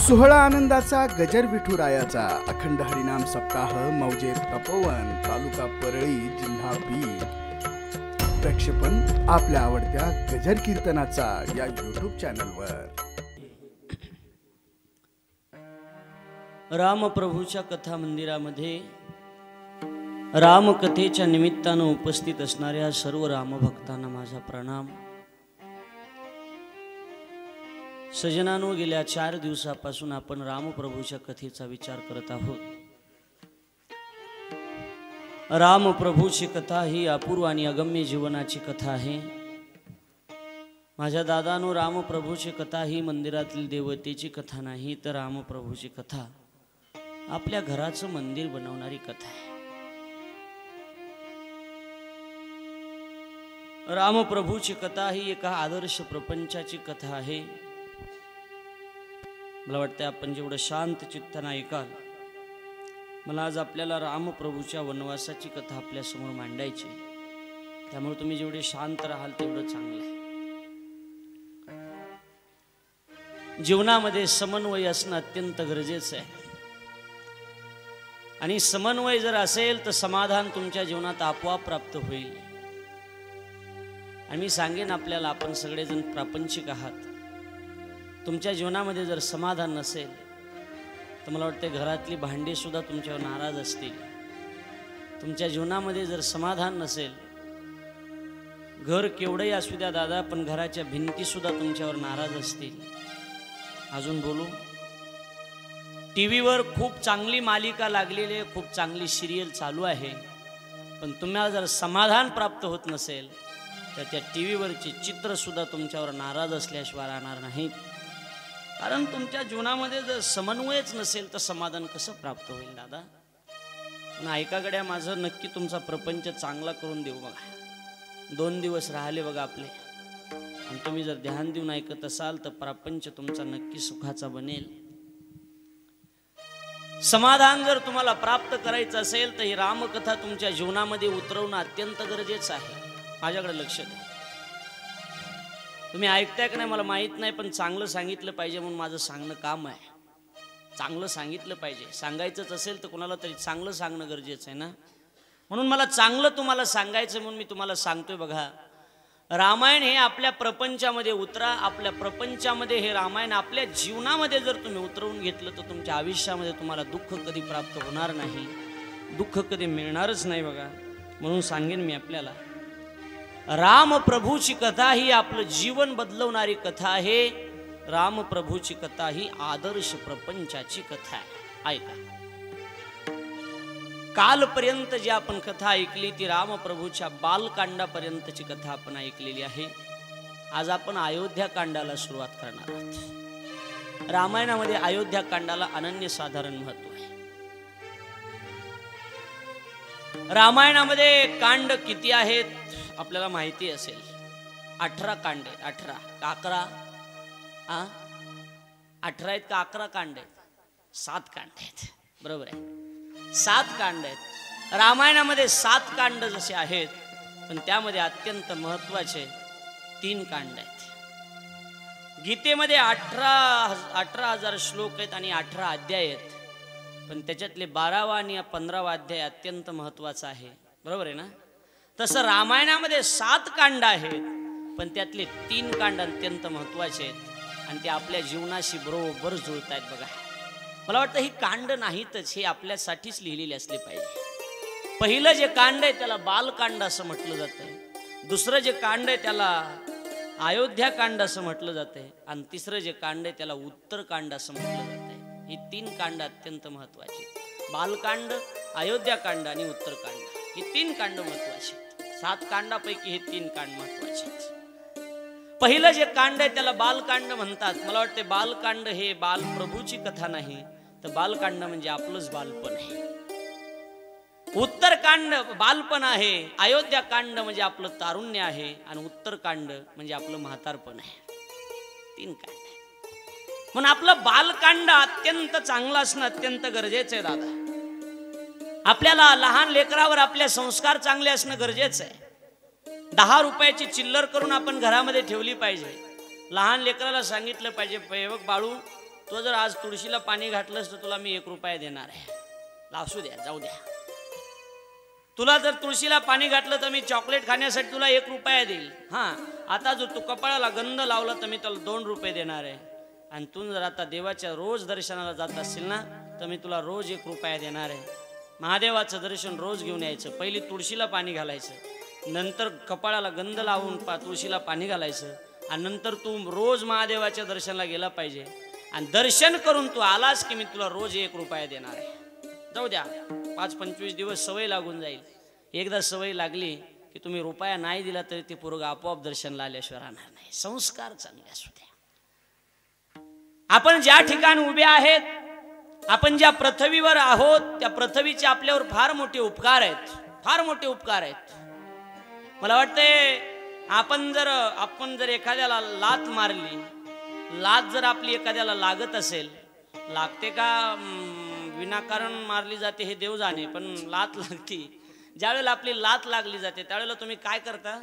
सोहळा आनंदाचा गजर विठुरायाचा अखंड हरिनाम सप्ताह मौजे तपोवन तालुका परळी जिल्हा बीड प्रक्षेपण आपल्या आवडत्या गजर कीर्तनाचा या यूट्यूब चॅनलवर। रामप्रभूच्या कथा मंदिरामध्ये रामकथेच्या निमित्तानं उपस्थित असणाऱ्या सर्व रामभक्तांना माझा प्रणाम। सजनानो, गेल्या 4 दिवसापासून आपण रामप्रभूच्या कथेचा विचार करत आहोत। रामप्रभूची कथा ही अपूर्व आणि अगम्य जीवनाची कथा आहे। माझ्या दादानो, रामप्रभूची कथा ही मंदिरातील देवतेची कथा नाही, तर रामप्रभूची कथा आपल्या घराचं मंदिर बनवणारी कथा आहे। रामप्रभूची कथा ही एका आदर्श प्रपंचाची कथा आहे। मला वाटतं आपण जेवढं शांत चित्तानं ऐकाल, मला आज आपल्याला रामप्रभूच्या वनवासाची कथा आपल्या समोर मांडायची, त्यामुळे तुम्ही जेवढे शांत राहाल तेवढं चांगलं आहे। जीवनामध्ये समन्वय असणं अत्यंत गरजेचं आहे, आणि समन्वय जर असेल तर समाधान तुमच्या जीवनात आपोआप प्राप्त होईल। आणि मी सांगेन आपल्याला, आपण सगळेजण प्रापंचिक आहात, तुमच्या जीवनामध्ये जर समाधान नसेल तर मला वाटते घरातली भांडी सुद्धा तुमच्यावर नाराज असतील। तुमच्या जीवनामध्ये जर समाधान नसेल, घर केवढंही असू द्या दादा, पण घराच्या भिंती सुद्धा तुमच्यावर नाराज असतील। अजून बोलू, टीव्हीवर खूप चांगली मालिका लागलेली आहे, खूप चांगली सिरियल चालू आहे, पण तुम्हाला जर समाधान प्राप्त होत नसेल तर त्या टीव्हीवरचे चित्र सुद्धा तुमच्यावर नाराज असल्याशिवाय राहणार नाहीत। कारण तुमच्या जीवनामध्ये जर समन्वयच नसेल तर समाधान कसं प्राप्त होईल दादा? पण ऐका गड्या, माझं नक्की तुमचा प्रपंच चांगला करून देऊ बघा। 2 दिवस राहिले बघा आपले, आणि तुम्ही जर ध्यान देऊन ऐकत असाल तर प्रपंच तुमचा नक्की सुखाचा बनेल। समाधान जर तुम्हाला प्राप्त करायचं असेल तर ही रामकथा तुमच्या जीवनामध्ये उतरवणं अत्यंत गरजेचं आहे। माझ्याकडे लक्ष द्या, तुम्ही ऐकताय का नाही मला माहित नाही, पण चांगलं सांगितलं पाहिजे म्हणून माझं सांगणं काम आहे। चांगलं सांगितलं पाहिजे, सांगायचंच असेल तर कोणाला तरी चांगलं सांगणं गरजेचं आहे ना, म्हणून मला चांगलं तुम्हाला सांगायचं म्हणून मी तुम्हाला सांगतोय। बघा, रामायण हे आपल्या प्रपंचामध्ये उतरा, आपल्या प्रपंचामध्ये हे रामायण आपल्या जीवनामध्ये जर तुम्ही उतरवून घेतलं तर तुमच्या आयुष्यामध्ये तुम्हाला दुःख कधी प्राप्त होणार नाही, दुःख कधी मिळणारच नाही। बघा, म्हणून सांगेन मी आपल्याला, रामप्रभूची कथा ही आपलं जीवन बदलवणारी कथा आहे। रामप्रभूची कथा ही आदर्श प्रपंचाची कथा आहे। ऐका, कालपर्यंत जी आपण कथा ऐकली ती रामप्रभूच्या बालकांडापर्यंतची कथा आपण ऐकलेली आहे। आज आपण अयोध्याकांडाला सुरुवात करणार आहोत। रामायणामध्ये अयोध्याकांडाला अनन्यसाधारण महत्व आहे। रामायणामध्ये कांड किती आहेत आपल्याला माहिती असेल, 18 कांड आहेत। 18 का 11? 18 आहेत का 11 कांड आहेत? 7 कांड आहेत, बरोबर आहे, 7 कांड आहेत। रामायणामध्ये 7 कांड जसे आहेत, पण त्यामध्ये अत्यंत महत्वाचे 3 कांड आहेत। गीतेमध्ये 18,000 श्लोक आहेत आणि 18 अध्याय आहेत, पण त्याच्यातले 12वा आणि 15वा अध्याय अत्यंत महत्वाचा आहे, बरोबर आहे ना? तसं रामायणामध्ये 7 कांड आहेत, पण त्यातले 3 कांड अत्यंत महत्वाचे आहेत, आणि ते आपल्या जीवनाशी बरोबर जुळत आहेत। बघा, मला वाटतं ही कांड नाहीतच, हे आपल्यासाठीच लिहिलेली असली पाहिजे। पहिलं जे कांड आहे त्याला बालकांड असं म्हटलं जातंय, दुसरं जे कांड आहे त्याला अयोध्याकांड असं म्हटलं जातंय, आणि तिसरं जे कांड आहे त्याला उत्तरकांड असं म्हटलं जातंय। ही 3 कांड अत्यंत महत्वाची, बालकांड, अयोध्याकांड आणि उत्तरकांड, ही 3 कांड महत्वाची। 7 कांडापैकी हे 3 कांड महत्वाचे। पहिलं जे कांड आहे त्याला बालकांड म्हणतात। मला वाटते बालकांड हे बालप्रभूची कथा नाही, तर बालकांड म्हणजे आपलंच बालपण आहे। उत्तरकांड बालपण आहे, अयोध्याकांड म्हणजे आपलं तारुण्य आहे, आणि उत्तरकांड म्हणजे आपलं म्हातारपण आहे। 3 कांड आहे, म्हणून आपलं बालकांड अत्यंत चांगलं असणं अत्यंत गरजेचं आहे दादा। आपल्याला लहान लेकरावर आपले संस्कार चांगले असणं गरजेचं आहे। 10 रुपयाची चिल्लर करून आपण घरामध्ये ठेवली पाहिजे। लहान लेकराला सांगितलं पाहिजे, बघ बाळू, तो जर आज तुळशीला पाणी घातलंस तर तुला मी 1 रुपया देणार आहे. असू द्या, जाऊ द्या. तुला जर तुळशीला पाणी घातलं तर मी चॉकलेट खाण्यासाठी तुला 1 रुपया देईल. हां, आता जर तू कपाळाला गंध लावला तर मी तुला 2 रुपये देणार आहे. आणि तू जर आता देवाच्या रोज दर्शनाला जात असशील ना तर मी तुला रोज 1 रुपया देणार आहे. महादेवाचं दर्शन रोज घेऊन यायचं. पहिली तुळशीला पाणी घालायचं, नंतर कपाळाला गंध लावून तुळशीला पाणी घालायचं, आणि नंतर तू रोज महादेवाच्या दर्शनाला गेला पाहिजे. आणि दर्शन करून तू आलास की मी तुला रोज 1 रुपया देणार आहे. जाऊ द्या, 5-25 दिवस सवय लागून जाईल. एकदा सवय लागली की तुम्ही रुपया नाही दिला तरी ते पोरगं आपोआप दर्शनला आल्याशिवाय राहणार नाही. संस्कार चांगले असू द्या. आपण ज्या ठिकाणी उभे आहेत, आपण ज्या पृथ्वीवर आहोत, त्या पृथ्वीचे आपल्यावर फार मोठे उपकार आहेत, फार मोठे उपकार आहेत. मला वाटतंय आपण जर एखाद्याला लात मारली, लात जर आपली एखाद्याला लागत असेल, लागते का विनाकारण मारली जाते हे देव जाणे, पण लात लागती. ज्यावेळेला आपली लात लागली जाते त्यावेळेला तुम्ही काय करता?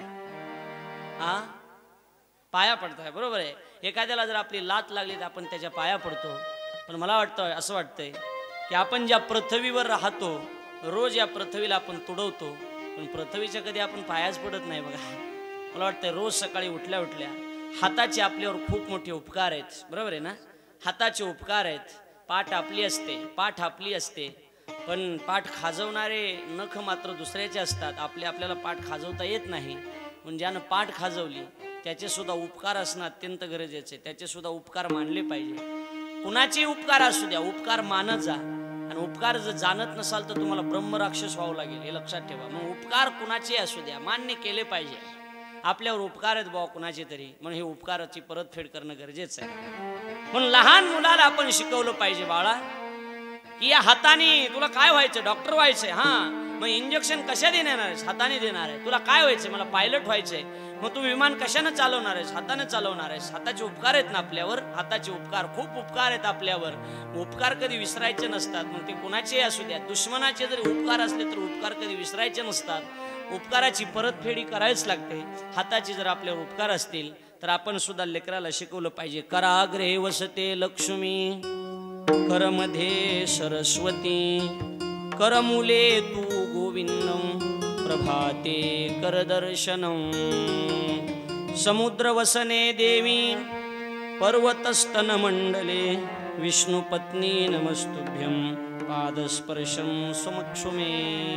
पाया पडताय. बरोबर आहे. एखाद्याला जर आपली लात लागली तर आपण त्याच्या पाया पडतो. पण मला वाटतं, असं वाटतंय की आपण ज्या पृथ्वीवर राहतो, रोज या पृथ्वीला आपण तुडवतो, पण पृथ्वीच्या कधी आपण पायाच पडत नाही. बघा, मला वाटतंय रोज सकाळी उठल्या उठल्या हाताचे आपल्यावर खूप मोठे उपकार आहेत. बरोबर आहे ना? हाताचे उपकार आहेत. पाठ आपली असते, पण पाठ खाजवणारे नख मात्र दुसऱ्याचे असतात. आपल्याला पाठ खाजवता येत नाही. पण ज्यानं पाठ खाजवली त्याचे सुद्धा उपकार असणं अत्यंत गरजेचे. त्याचे सुद्धा उपकार मानले पाहिजे. कुणाचे उपकार असू द्या, उपकार मानत जा. आणि उपकार जर जाणत नसाल तर तुम्हाला ब्रह्मराक्षस व्हावं लागेल, हे लक्षात ठेवा. मग उपकार कुणाचे असू द्या, मान्य केले पाहिजे. आपल्यावर उपकार आहेत बाबा कुणाचे तरी, म्हणून हे उपकाराची परतफेड करणं गरजेचं आहे. म्हणून लहान मुलाला आपण शिकवलं पाहिजे, बाळा की या हाताने तुला काय व्हायचं? डॉक्टर व्हायचंय. हां, मग इंजेक्शन कशा देणार आहेस? हाताने देणार आहे. तुला काय व्हायचंय? मला पायलट व्हायचंय. मग तू विमान कशाने चालवणार आहेस? हाताने चालवणार आहेस. हाताचे उपकार आहेत ना आपल्यावर. हाताचे उपकार, खूप उपकार आहेत आपल्यावर. उपकार कधी विसरायचे नसतात. मग ते कुणाचे असू द्या, दुश्मनाचे जरी उपकार असले तर उपकार कधी विसरायचे नसतात. उपकाराची परतफेडी करायच लागते. हाताचे जर आपल्यावर उपकार असतील तर आपण सुद्धा लेकराला शिकवलं पाहिजे. कराग्रे वसते लक्ष्मी, करमध्ये सरस्वती, करमुले तू गोविंदम, प्रभाते करदर्शनम, समुद्रवसने देवी, पर्वतस्तन मंडले, विष्णुपत्नी नमस्तुभ्यं, पादस्पर्शम सुमक्षुमे.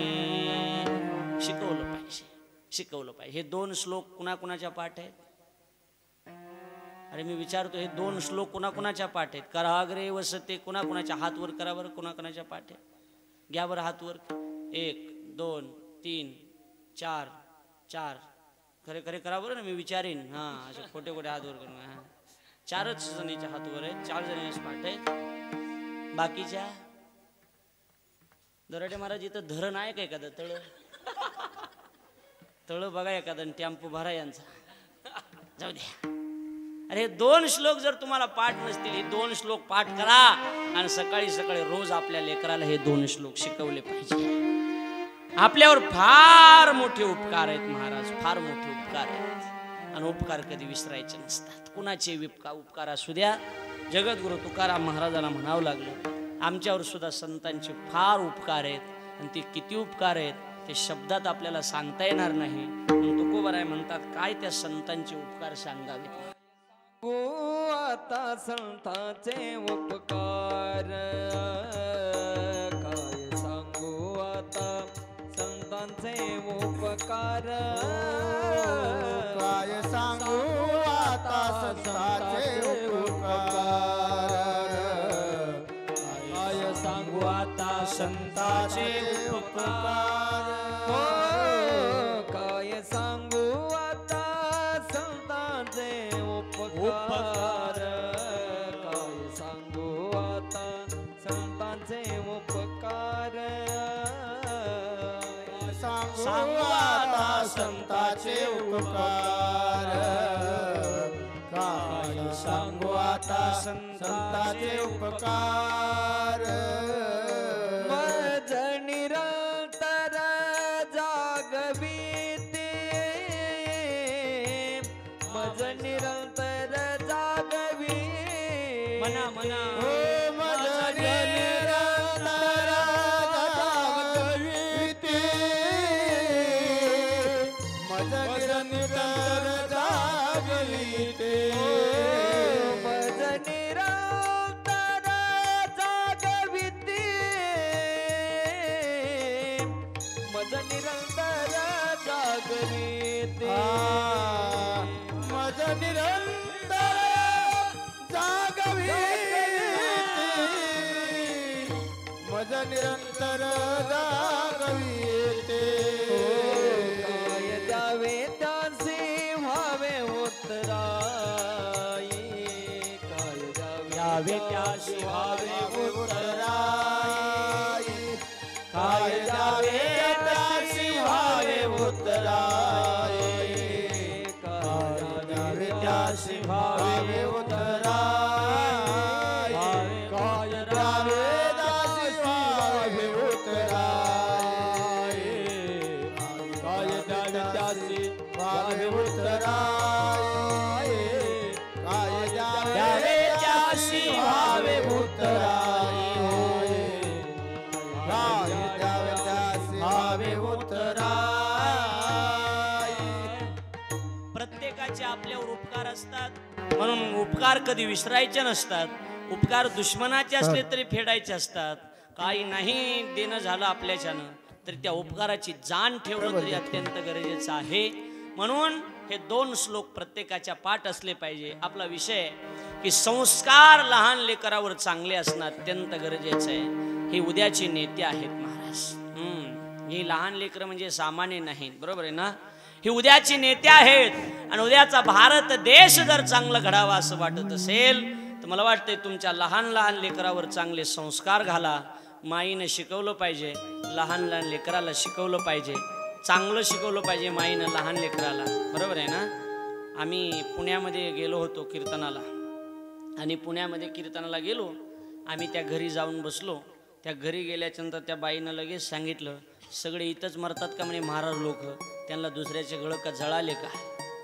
शिकवलं पाहिजे. हे 2 श्लोक कुणाकुणाच्या पाठ आहेत? अरे मी विचारतो, हे 2 श्लोक कुणाकुणाच्या पाठ आहेत? कराग्रे वसते कुणाकुणाच्या? हात वर करा बरं, कुणाकुणाच्या पाठ आहेत? घ्या बरं हात वर. 1 2 3 4 4. खरे करा बरं ना, मी विचारीन. हां, असे खोटे हात वर करून. हां, 4च जणीच्या हात वर आहेत, 4 जणीचे पाठ आहेत. बाकीच्या दराडे महाराज इथं धरण आहे का एखादं? तळ बघा एखादं, टेम्पो भरा यांचा. जाऊ द्या. अरे 2 श्लोक जर तुम्हाला पाठ नसतील, हे 2 श्लोक पाठ करा आणि सकाळी सकाळी रोज आपल्या लेकराला हे 2 श्लोक शिकवले पाहिजे. आपल्यावर फार मोठे उपकार आहेत महाराज, फार मोठे उपकार आहेत. आणि उपकार कधी विसरायचे नसतात. कुणाचे उपकार असू द्या. जगद्गुरु तुकाराम महाराजांना म्हणावं लागलं, आमच्यावर सुद्धा संतांचे फार उपकार आहेत. आणि ते किती उपकार आहेत ते शब्दात आपल्याला सांगता येणार नाही. तुकोबाराय म्हणतात, काय त्या संतांचे उपकार सांगावे. आता संतांचे उपकार काय सांगू, आता संतांचे उपकार काय सांगू, आता संतांचे उपकार काय सांगू, आता संतांचे उपकार. काय सांगू आता संतांचे उपकार. काय सांगू आता संतांचे उपकार. सांगू आता संतांचे उपकार. काय सांगू आता संतांचे उपकार. मज निरंतर जागविते, मज निरंतर जागवी. म्हणा निरंतर जागवी येते काय द्यावे त्याचे व्हावे उत्तराई काय द्यावे त्याचे व्हावे उत्तराई काय द्यावे त्याचे व्हावे उत्तराई काय द्यावे त्याचे व्हावे उत्तराई काय द्यावे त्याचे व्हावे उत्तराई काय द्यावे त्याचे व्हावे उत्तराई काय द्यावे त्याचे व्हावे उत्तराई काय द्यावे त्याचे व्हावे उत्तराई प्रत्येकाचे आपल्यावर उपकार असतात म्हणून उपकार कधी विसरायचे नसतात. उपकार दुश्मनाचे असले तरी फेडायचे असतात. काही नाही देणं झालं आपल्याच्यानं तरी त्या उपकाराची जाण ठेवणं तरी अत्यंत गरजेचं आहे. म्हणून हे 2 श्लोक प्रत्येकाच्या पाठ असले पाहिजे. आपला विषय की संस्कार लहान लेकरावर चांगले असणं अत्यंत गरजेचं आहे. हे उद्याचे नेते आहेत महाराज. ही लहान लेकरं म्हणजे सामान्य नाहीत, बरोबर आहे ना. ही उद्याचे नेते आहेत आणि उद्याचा भारत देश जर चांगला घडावा असं वाटत असेल तर मला वाटतंय तुमच्या लहान लहान लेकरावर चांगले संस्कार घाला. माईनं शिकवलं पाहिजे, लहान लहान लेकराला शिकवलं पाहिजे, चांगलं शिकवलं पाहिजे माईनं लहान लेकराला, बरोबर आहे ना. आम्ही पुण्यामध्ये गेलो होतो कीर्तनाला आणि पुण्यामध्ये कीर्तनाला गेलो. आम्ही त्या घरी जाऊन बसलो. त्या घरी गेल्याच्यानंतर त्या बाईनं लगेच सांगितलं, सगळे इथंच मरतात का म्हणे महाराज लोक, त्यांना दुसऱ्याचे गळ का जळाले का.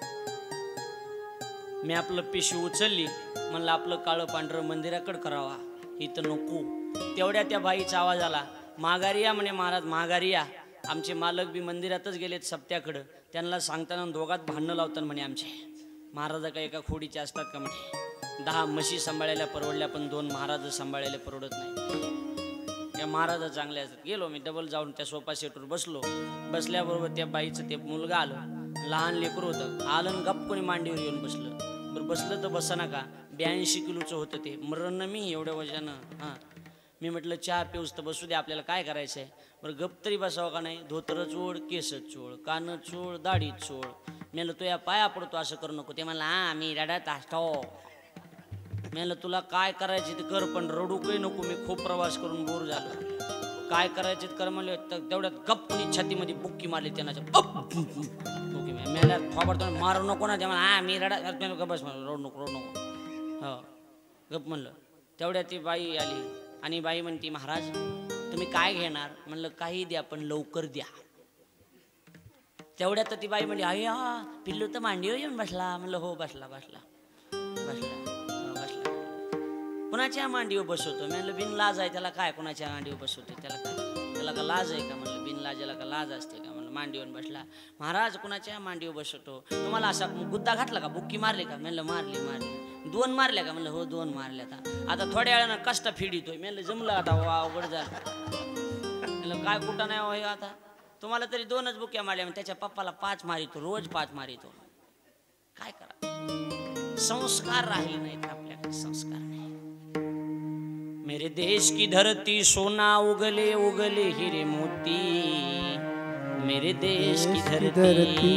मी आपलं पिशवी उचलली, म्हणलं आपलं काळं पांढरं मंदिराकडं करावा, इथं नको. तेवढ्या त्या बाईचा आवाज आला, माघारी या म्हणे महाराज, माघारी या. आमचे मालक बी मंदिरातच गेलेत सप्त्याकडं, त्यांना सांगताना दोघात भांडणं लावतात म्हणे आमचे महाराज का एका खोडीचे असतात का म्हणे. 10 म्हशी सांभाळायला परवडल्या पण 2 महाराज सांभाळायला परवडत नाही. त्या महाराज चांगले असतात. गेलो मी डबल जाऊन त्या सोफा सेटवर बसलो. बसल्याबरोबर त्या बाईचं ते मुलगा आलं, लहान लेकरू होतं, आलं गप कोणी मांडीवर येऊन बसलं. बरं बसलं तर बसा ना का, 82 किलोचं होतं ते, मरण मी एवढ्या वजनं. हां मी म्हटलं चहा पिऊस तर बसू दे, आपल्याला काय करायचं आहे. बरं गप तरी बसावं का नाही. धोतर चोळ, केस चोळ, कान चोळ, दाढी चोळ. मी म्हणलं तो या पाया पडतो असं करू नको. ते म्हणला हां मी रडत असतो. मी म्हणलं तुला काय करायचे ते कर पण रडू काही नको. मी खूप प्रवास करून बोर झालो, काय करायचे कर म्हणले. तेवढ्यात गप्पनी छातीमध्ये बुक्की मारली त्यांना. बुक्की मेला थोबडतो मारू नको ना. तेव्हा हां मी रडत बस म्हणलं रडू नको रडू नको. हो गप म्हणलं. तेवढ्यात ती बाई आली आणि बाई म्हणती महाराज तुम्ही काय घेणार. म्हणलं काही द्या पण लवकर द्या. तेवढ्यात ती बाई म्हणली आई हा पिल्लू तर मांडीवर येऊन बसला. म्हणलं हो बसला बसला बसला बसला. कुणाच्या मांडीवर बसवतो. म्हणलं बिन लाज आहे त्याला काय, कुणाच्या मांडीवर बसवतो त्याला काय, त्याला का लाज आहे का. म्हणलं बिन लाजाला का लाज असते का. म्हणलं मांडीवर बसला. महाराज कुणाच्या मांडीवर बसवतो. तुम्हाला असा गुद्दा घातला का, बुक्की मारली का. म्हणलं मारली मारली. 2 मारल्या का. म्हणलं हो 2 मारल्या. आता थोड्या वेळानं कष्ट फिडितोय. म्हणलं जमलं आता वा अवघड झालं. म्हणलं काय कुठं नाही हो आता, तुम्हाला तरी 2च बुक्या मारल्या, त्याच्या पप्पाला 5 मारितो, रोज 5 मारितो. काय करा, संस्कार राहिले नाहीत आपल्याकडे, संस्कार नाही. मेरे देश की धरती सोना उगले उगले हिरे मोती, मेरे देश की धरती.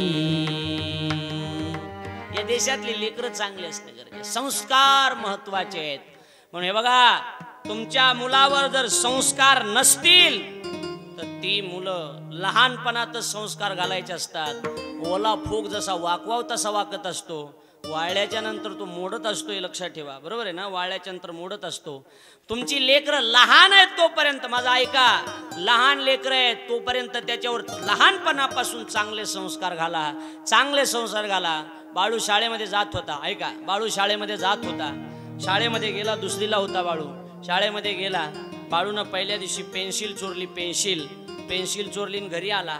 या देशातले लेकरं चांगले असणे गरजेचे, संस्कार महत्वाचे आहेत. म्हणून हे बघा तुमच्या मुलावर जर संस्कार नसतील तर ती मुलं लहानपणातच संस्कार घालायचे असतात. ओला फूग जसा वाकवाव तसा वाकत असतो, वाळल्याच्या नंतर तो मोडत असतो, हे लक्षात ठेवा. बरोबर आहे ना, वाळल्याच्या नंतर मोडत असतो. तुमची लेकरं लहान आहेत तोपर्यंत, माझा ऐका, लहान लेकरं आहेत तोपर्यंत त्याच्यावर लहानपणापासून चांगले संस्कार घाला, चांगले संस्कार घाला. बाळू शाळेमध्ये जात होता, ऐका, बाळू शाळेमध्ये जात होता. शाळेमध्ये गेला, 2रीला होता बाळू. शाळेमध्ये गेला, बाळूनं पहिल्या दिवशी पेन्सिल चोरली. पेन्सिल चोरली घरी आला.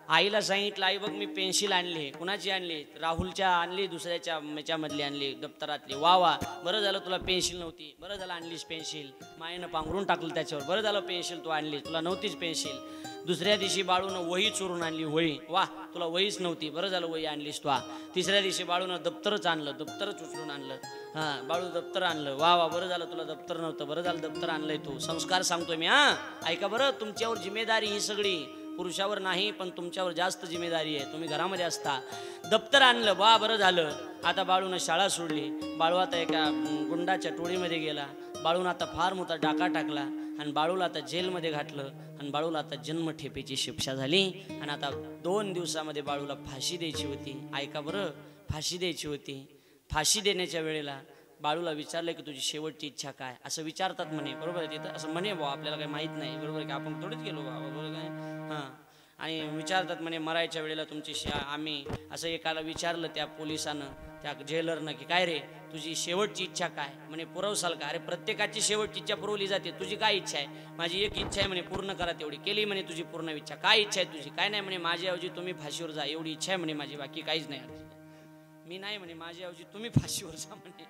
आईला सांगितलं, आई बघ मी पेन्सिल आणली. कुणाची आणली? राहुलच्या आणली, दुसऱ्याच्या याच्यामधली आणली, दप्तरातली. वा वा, बरं झालं तुला पेन्सिल नव्हती, बरं झालं आणलीस पेन्सिल. मायेनं पांघरून टाकलं त्याच्यावर, बरं झालं पेन्सिल तू आणली, तुला नव्हतीच पेन्सिल. दुसऱ्या दिवशी बाळूनं वही चोरून आणली, वही. वा, तुला वहीच नव्हती, बरं झालं वही आणलीस तू. तिसऱ्या दिवशी बाळूनं दप्तरच आणलं, दप्तरच उचलून आणलं. हां, बाळू दप्तर आणलं. वा वा, बरं झालं तुला दप्तर नव्हतं, बरं झालं दप्तर आणलंय तू. संस्कार सांगतोय मी. हां, ऐका बरं, तुमच्यावर जिम्मेदारी ही सगळी, पुरुषावर नाही, पण तुमच्यावर जास्त जिम्मेदारी आहे. तुम्ही घरामध्ये असता. दप्तर आणलं, वा बरं झालं. आता बाळूनं शाळा सोडली. बाळू आता एका गुंडाच्या टोळीमध्ये गेला. बाळून आता फार मोठा डाका टाकला आणि बाळूला आता जेलमध्ये घातलं आणि बाळूला आता जन्मठेपेची शिक्षा झाली आणि आता 2 दिवसामध्ये बाळूला फाशी द्यायची होती. ऐका बरं, फाशी द्यायची होती. फाशी देण्याच्या वेळेला बाळूला विचारलं की तुझी शेवटची इच्छा काय, असं विचारतात म्हणे. बरोबर आहे, तिथं असं म्हणे बा, आपल्याला काही माहीत नाही. बरोबर की आपण थोडीच गेलो बाबा, बरोबर काय. हां, आणि विचारतात म्हणे मरायच्या वेळेला तुमची आम्ही असं एकाला विचारलं त्या पोलिसानं, त्या जेलरनं, की काय रे तुझी शेवटची इच्छा काय. म्हणे पुरवसाल का. अरे प्रत्येकाची शेवटची इच्छा पुरवली जाते, तुझी काय इच्छा आहे. माझी एक इच्छा आहे म्हणे, पूर्ण करा तेवढी. केली म्हणे तुझी पूर्ण इच्छा. काय इच्छा आहे तुझी. काय नाही म्हणे, माझ्याऐवजी तुम्ही फाशीवर जा, एवढी इच्छा आहे म्हणे माझी, बाकी काहीच नाही. मी नाही म्हणे, माझ्याऐवजी तुम्ही फाशीवर जा म्हणे.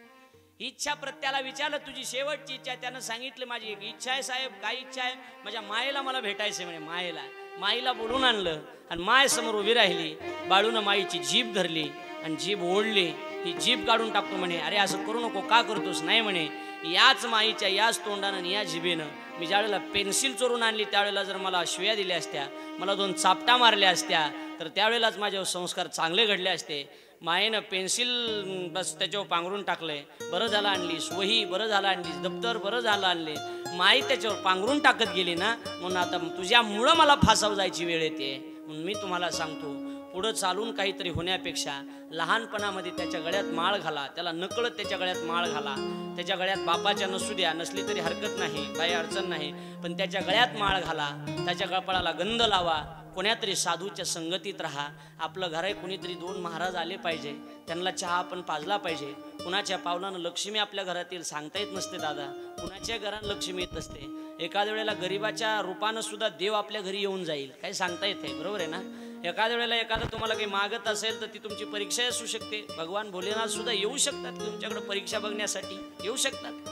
इच्छा प्रत्येकाला विचारलं तुझी शेवटची इच्छा. त्यानं सांगितलं माझी एक इच्छा आहे साहेब. काय इच्छा आहे. माझ्या मायेला मला भेटायचं म्हणे. माईला बोलून आणलं आणि माय समोर उभी राहिली. बाळूनं माईची जीभ धरली आणि जीभ ओढली. ही जीभ काढून टाकतो म्हणे. अरे असं करू नको, का करतोस. नाही म्हणे, याच माईच्या याच तोंडानं आणि या जिभेनं मी ज्यावेळेला पेन्सिल चोरून आणली त्यावेळेला जर मला शिव्या दिल्या असत्या, मला 2 चापटा मारल्या असत्या, तर त्यावेळेलाच माझ्यावर संस्कार चांगले घडले असते. मायेनं पेन्सिल बस त्याच्यावर पांघरून टाकलंय. बरं झालं आणलीस वही, बरं झालं आणलीस दप्तर, बरं झालं आणले. माई त्याच्यावर पांघरून टाकत गेली ना, म्हणून आता तुझ्यामुळं मला फासावर जायची वेळ येते. म्हणून मी तुम्हाला सांगतो, पुढं चालून काहीतरी होण्यापेक्षा लहानपणामध्ये त्याच्या गळ्यात माळ घाला. त्याला नकळत त्याच्या गळ्यात माळ घाला. त्याच्या गळ्यात बापाच्या नसू द्या, नसली तरी हरकत नाही, काही अडचण नाही, पण त्याच्या गळ्यात माळ घाला. त्याच्या कपाळाला गंध लावा. कोण्यातरी साधूच्या संगतीत राहा. आपलं घर आहे, कुणीतरी 2 महाराज आले पाहिजे, त्यांना चहा आपण पाजला पाहिजे. कुणाच्या पावलानं लक्ष्मी आपल्या घरातील सांगता येत नसते दादा. कुणाच्या घरात लक्ष्मी येत नसते. एखाद्या वेळेला गरीबाच्या रूपानं सुद्धा देव आपल्या घरी येऊन जाईल, काही सांगता येते. बरोबर आहे ना. एखाद्या वेळेला एखादं तुम्हाला काही मागत असेल तर ती तुमची परीक्षा असू शकते. भगवान भोलेनाथ सुद्धा येऊ शकतात तुमच्याकडे परीक्षा बघण्यासाठी, येऊ शकतात.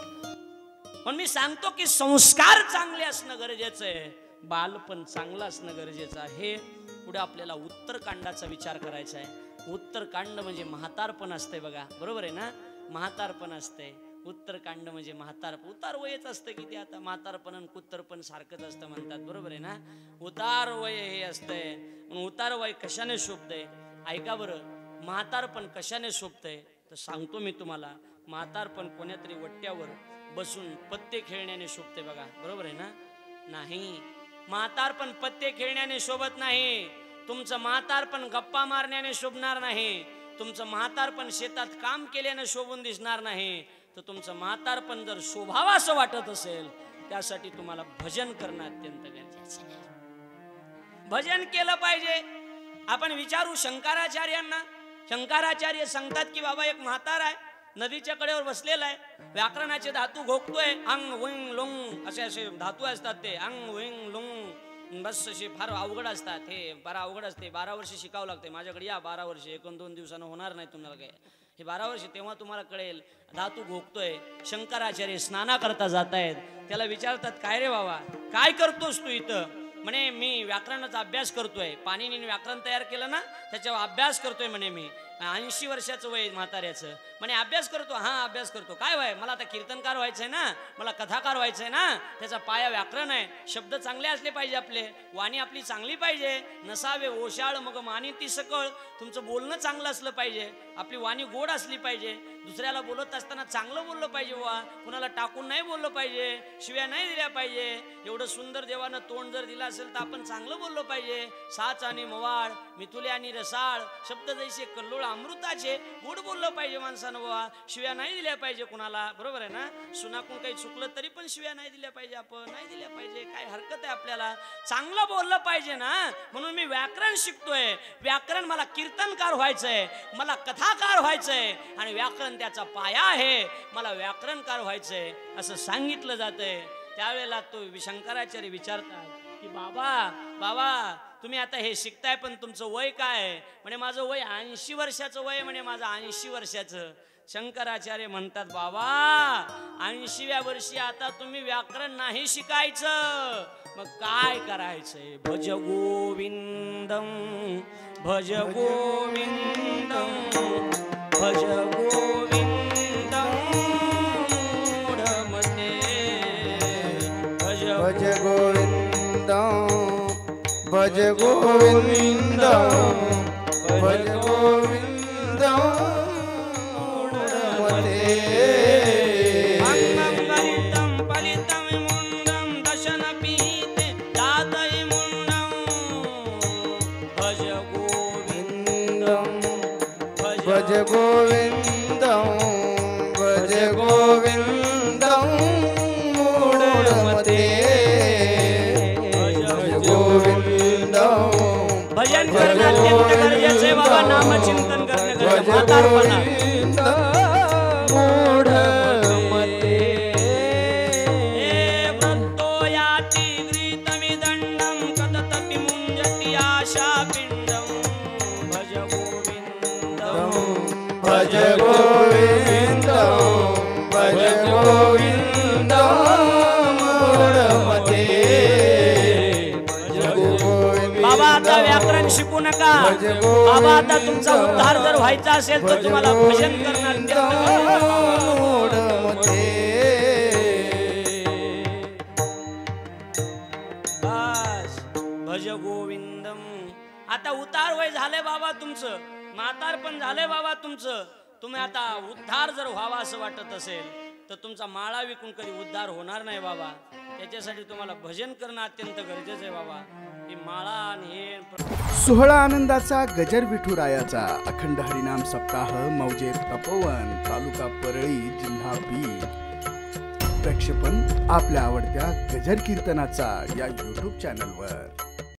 पण मी सांगतो की संस्कार चांगले असणं गरजेचं आहे, बालपण चांगलं असणं गरजेचं आहे. पुढे आपल्याला उत्तरकांडाचा विचार करायचा आहे. उत्तरकांड म्हणजे म्हातारपण असतंय बघा. बरोबर आहे ना. म्हातारपण असतंय. उत्तरकांड म्हणजे उतार वयच असतं की ते आता म्हातारपण आणि कुत्तरपण सारखंच असतं म्हणतात. बरोबर आहे ना. उतार वय हे असतंय. म्हणून उतार वय कशाने शोभतंय. ऐका बरं, म्हातारपण कशाने शोभतंय तर सांगतो मी तुम्हाला. म्हातारपण कोण्यातरी वट्ट्यावर बसून पत्ते खेळण्याने शोभते बघा. बरोबर आहे ना. नाही, म्हातारपण पत्ते खेळण्याने शोभत नाही. तुमचं म्हातारपण गप्पा मारण्याने शोभणार नाही. तुमचं म्हातारपण शेतात काम केल्याने शोभून दिसणार नाही. तर तुमचं म्हातारपण जर शोभावं असं वाटत असेल, त्यासाठी तुम्हाला भजन करणं अत्यंत गरजेचं आहे. भजन केलं पाहिजे. आपण विचारू शंकराचार्यांना. शंकराचार्य सांगतात की बाबा एक म्हातारा आहे, नदीच्या कडेवर बसलेला आहे, व्याकरणाचे धातू घोकतोय. अंग विंग लुंग असे असे धातू असतात ते. अंग विंग लुंग बस असे फार अवघड असतात. हे फार अवघड असते. 12 वर्ष शिकावं लागते. माझ्याकडे या 12 वर्ष, 1-2 दिवसानं होणार नाही तुम्हाला काय. हे 12 वर्ष, तेव्हा तुम्हाला कळेल धातू घोकतोय. शंकराचार्य स्नाना करता जात आहेत. त्याला विचारतात काय रे बाबा, काय करतोस तू इथं. म्हणे मी व्याकरणाचा अभ्यास करतोय. पाणिनीने व्याकरण तयार केलं ना, त्याच्यावर अभ्यास करतोय म्हणे मी. 80 वर्षाचं वय म्हाताऱ्याचं. म्हणे अभ्यास करतो. हा अभ्यास करतो. काय वय. मला आता कीर्तनकार व्हायचंय ना, मला कथाकार व्हायचंय ना. त्याचा पाया व्याकरण आहे. शब्द चांगले असले पाहिजे, आपले वाणी आपली चांगली पाहिजे. नसावे ओशाळ मग मानी ती सकळ. तुमचं बोलणं चांगलं असलं पाहिजे. आपली वाणी गोड असली पाहिजे. दुसऱ्याला बोलत असताना चांगलं बोललं पाहिजे. वा कुणाला टाकून नाही बोललं पाहिजे. शिव्या नाही दिल्या पाहिजे. एवढं सुंदर देवानं तोंड जर दिलं असेल तर आपण चांगलं बोललो पाहिजे. साच आणि मवाळ, मिथुले आणि रसाळ, शब्द जैसे कल्लोळ अमृताचे, गोड बोललं पाहिजे माणसानं. बाबा शिव्या नाही दिल्या पाहिजे कुणाला. बरोबर आहे ना. सुनाकून काही चुकलं तरी पण शिव्या नाही दिल्या पाहिजे. आपण नाही दिल्या पाहिजे. काय हरकत आहे आपल्याला. चांगलं बोललं पाहिजे ना. म्हणून मी व्याकरण शिकतोय. व्याकरण मला कीर्तनकार व्हायचंय, मला कथाकार व्हायचंय आणि व्याकरण त्याचा पाया आहे. मला व्याकरणकार व्हायचंय असं सांगितलं जातंय. त्यावेळेला तो शंकराचार्य विचारतात की बाबा तुम्ही आता हे शिकताय पण तुमचं वय काय आहे? म्हणे माझं वय 80 वर्षाचं वय. म्हणे माझं 80 वर्षाचं. शंकराचार्य म्हणतात बाबा 80व्या वर्षी आता तुम्ही व्याकरण नाही शिकायचं, मग काय करायचंय? भज गोविंदम भज गोविंदम भज गोविंदम मूढमते भज गोविंदम भज गोविंदम भज गोविंदम अंगं गलितं पलितं मुण्डं दशनपीते जातये मुण्डं भज गोविंदं भज गोविंदम भज गोविंदम मूढमते भज गोविंदम. भजन करणं अत्यंत गरजेचं आहे बाबा. नामचिंतन करणं गरजेचं. म्हातारपणा भज गोविंदम भज गोविंदम मूढमते भज गोविंदम. बाबा आता व्याकरण शिकू नका बाबा. आता तुमचा उद्धार जर व्हायचा असेल तर तुम्हाला भजन करणं अत्यंत मूढमते. बस भज गोविंदम. आता उतार वय झाले बाबा तुमचं, म्हातार पण झाले बाबा तुमचं. तुम्ही आता उद्धार जर व्हावा असं वाटत असेल तर तुमचा माळा विकून कधी उद्धार होणार नाही बाबा. त्याच्यासाठी तुम्हाला भजन करणं अत्यंत गरजेचं आहे बाबा. ही माळा आणि हे सोहळा आनंदाचा गजर विठुरायाचा अखंड हरिनाम सप्ताह मौजे तपोवन तालुका परळी जिल्हा बीड. प्रक्षेपण आपल्या आवडत्या गजर कीर्तनाचा या YouTube चॅनलवर.